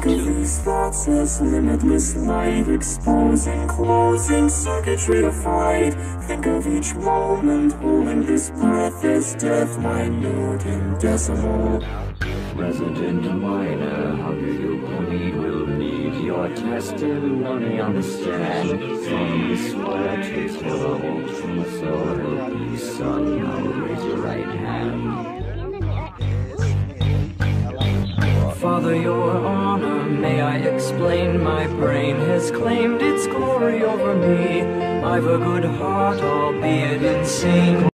Think of these thoughts as limitless light, exposing, closing circuitry to fight. Think of each moment holding this breath as death, minute and decimal. Resident miner, how you bleed will need your testimony on the stand. From the sweat to pillow, so help you, son. Now raise your right hand. Father, your honor, may I explain? My brain has claimed its glory over me. I've a good heart, albeit insane.